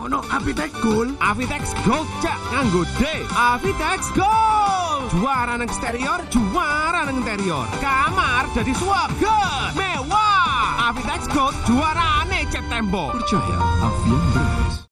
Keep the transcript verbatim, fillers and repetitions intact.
Ono Avitex Gold. Avitex Gold cak nganggo D. Avitex Gold. Juara nang eksterior, juara nang interior. Kamar jadi swaget. Mewah. Avitex Gold juarane cat tembok. Percaya Avian Brands.